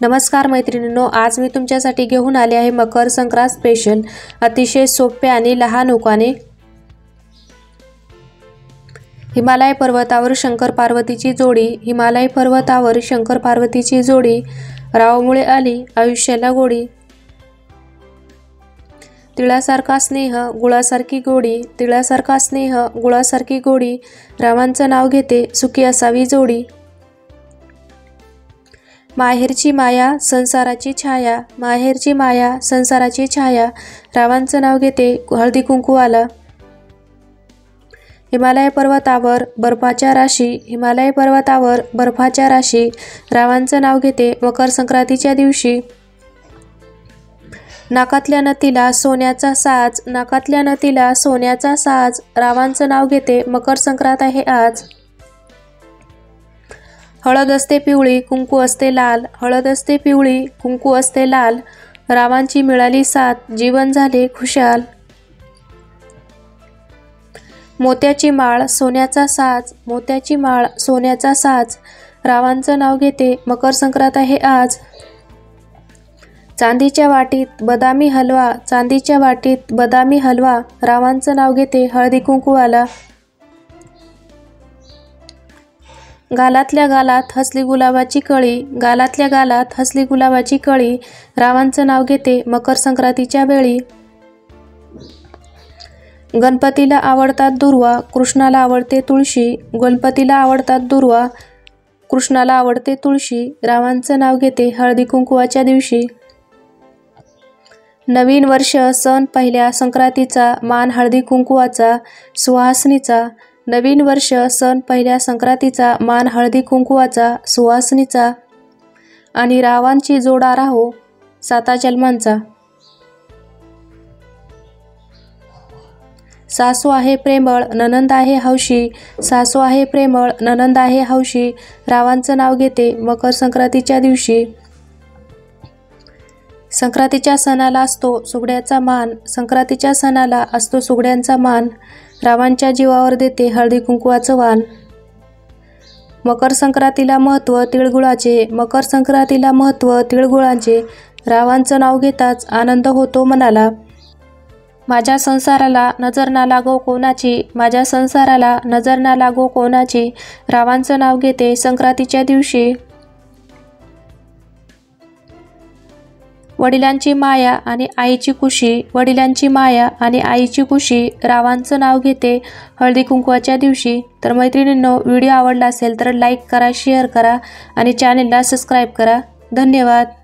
नमस्कार मैत्रिणींनो, आज मी तुमच्यासाठी घेऊन आले आहे मकर संक्रांत स्पेशल अतिशय सोप्या आणि लहान उपाने। हिमालय पर्वतावर शंकर पार्वतीची जोडी, हिमालय पर्वतावर शंकर पार्वतीची जोडी, रावमुळे आली आयुष्याला गोडी। तिळासारखा स्नेह गुळासारखी गोडी, तिळासारखा स्नेह गुळासारखी गोडी, रामांचं नाव घेते सुखी असावी जोडी। माहेरची माया संसाराची छाया, माहेरची माया संसाराची छाया, रावांचं नाव घेते हळदी कुंकूवाला। हिमालय पर्वतावर बर्फाच्या राशी, हिमालय पर्वतावर बर्फाच्या राशी, रावांचं नाव घेते मकर संक्रांतीच्या दिवशी। नाकातल्या नथीला सोन्याचा साज, नाकातल्या नथीला सोन्याचा साज, रावांचं नाव घेते मकर संक्रांत आहे आज। हळद असते पिवळी कुंकू असते लाल, हळद असते पिवळी कुंकू असते लाल, रावांची मिळाली साथ जीवन झाले खुशाल। मोत्याची माळ सोन्याचा साज, मोत्याची माळ सोन्याचा साज, रावांचं नाव घेते मकर संक्रांत आहे आज। चांदीच्या वाटीत बदामी हलवा, चांदीच्या वाटीत बदामी हलवा, रावांचं नाव घेते हळदी कुंकूवाला। गालातल्या गालात हसली गुलाबाची कळी, गालातल्या गालात हसली गुलाबाची कळी, रावांचं नाव घेते मकर संक्रांतीच्या वेळी। गणपतीला आवडतात दुर्वा, कृष्णाला आवडते तुळशी, गणपतीला आवडतात दुर्वा, कृष्णाला आवडते तुळशी, रावांचं नाव घेते हळदी कुंकवाच्या दिवशी। नवीन वर्ष सण पहिल्या संक्रांतीचा, मान हळदी कुंकवाचा सुहासनीचा, नवीन वर्ष सण पहिल्या संक्रांतीचा, मान हळदी कुंकवाचा सुहासनीचा, आणि रावांची जोडा राहो 7 जन्मांचा। सासू आहे प्रेमळ ननंद आहे हौशी, सासू आहे प्रेमळ ननंद आहे हौशी, रावांचं नाव घेते मकर संक्रांतीच्या दिवशी। संक्रांतीच्या सणाला असतो सुगड्याचा मान, संक्रांतीच्या सणाला असतो सुगड्यांचा मान, रावांच्या जीवावर देते हळदी कुंकवाचं वाण। मकर संक्रांतीला महत्त्व तिळगुळाचे, मकर संक्रांतीला महत्त्व तिळगुळाचे, रावांचं नाव घेताच आनंद होतो मनाला। माझ्या संसाराला नजर ना लागो कोणाची, माझ्या संसाराला नजर ना लागो कोणाची, रावांचं नाव घेते संक्रांतीच्या दिवशी। वडिलांची माया आणि आईची कुशी, वडिलांची माया आणि आईची कुशी, रावांचं नाव घेते हळदी कुंकवाच्या दिवशी। तर मैत्रिणींनो, व्हिडिओ आवडला असेल तर लाईक करा, शेअर करा आणि चॅनेलला सबस्क्राईब करा। धन्यवाद।